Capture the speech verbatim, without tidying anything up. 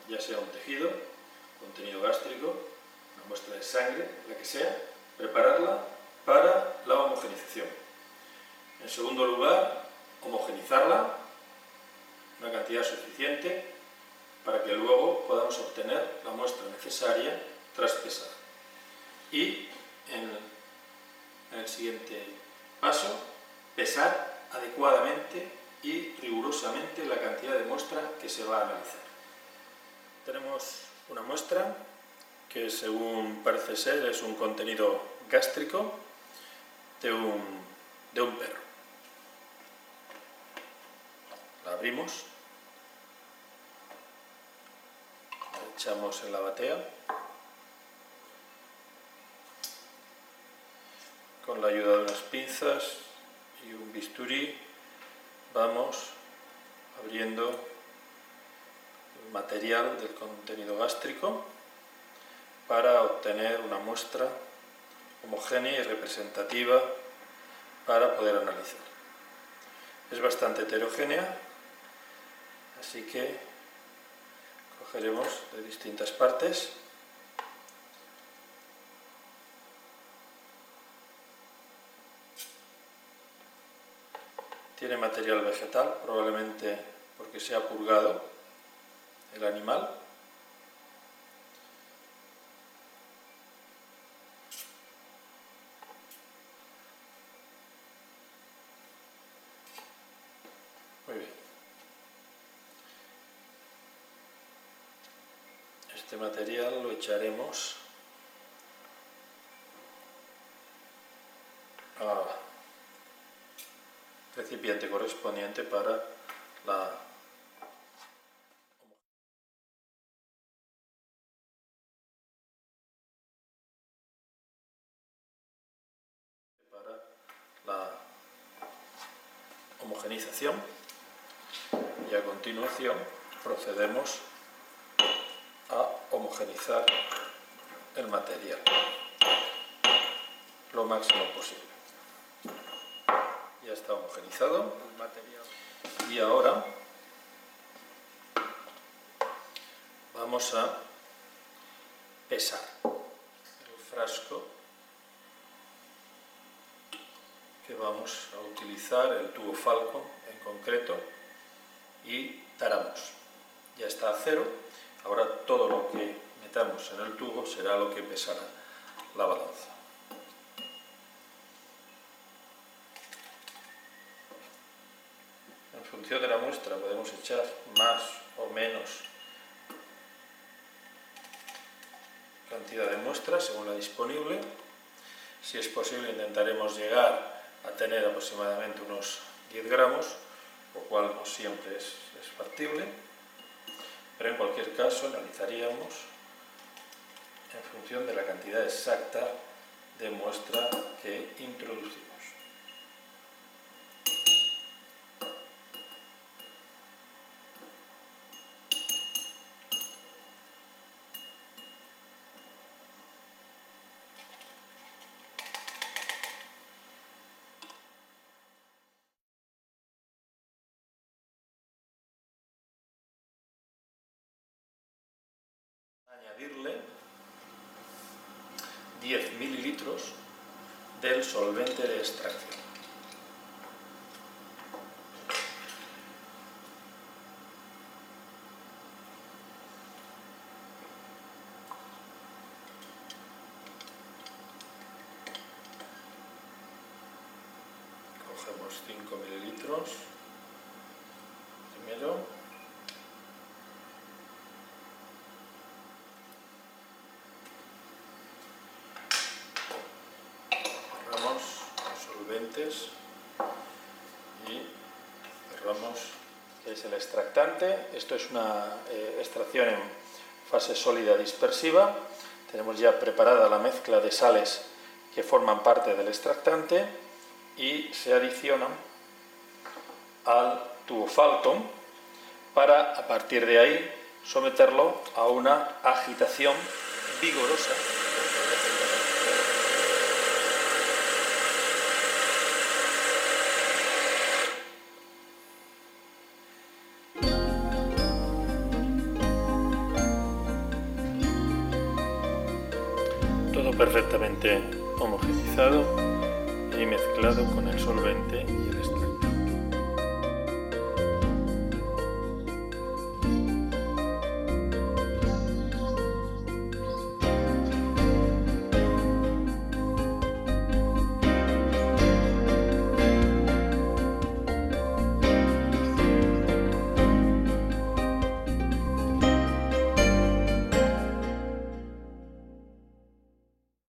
ya sea un tejido, contenido gástrico, una muestra de sangre, la que sea, prepararla para la homogenización. En segundo lugar, homogenizarla, una cantidad suficiente para que luego podamos obtener la muestra necesaria tras pesar. Y en, en el siguiente paso, pesar adecuadamente y rigurosamente la cantidad de muestra que se va a analizar. Tenemos una muestra que, según parece ser, es un contenido gástrico de un, de un perro. La abrimos, la echamos en la batea. Con la ayuda de unas pinzas y un bisturí vamos abriendo el material del contenido gástrico para obtener una muestra homogénea y representativa para poder analizar. Es bastante heterogénea, así que cogeremos de distintas partes. Tiene material vegetal, probablemente porque se ha purgado el animal. Muy bien. Este material lo echaremos a recipiente correspondiente para la para la homogenización, y a continuación procedemos a homogenizar el material lo máximo posible. Ya está homogenizado el material y ahora vamos a pesar el frasco que vamos a utilizar, el tubo Falcon en concreto, y taramos. Ya está a cero. Ahora todo lo que metamos en el tubo será lo que pesará la balanza. En función de la muestra podemos echar más o menos cantidad de muestras según la disponible. Si es posible, intentaremos llegar a tener aproximadamente unos diez gramos, lo cual no siempre es, es factible, pero en cualquier caso analizaríamos en función de la cantidad exacta de muestra que introducimos. Añadirle diez mililitros del solvente de extracción. Cogemos cinco mililitros primero. Solventes y cerramos, que es el extractante. Esto es una eh, extracción en fase sólida dispersiva. Tenemos ya preparada la mezcla de sales que forman parte del extractante y se adicionan al tubo Falcon para, a partir de ahí, someterlo a una agitación vigorosa. Todo perfectamente homogenizado y mezclado con el solvente y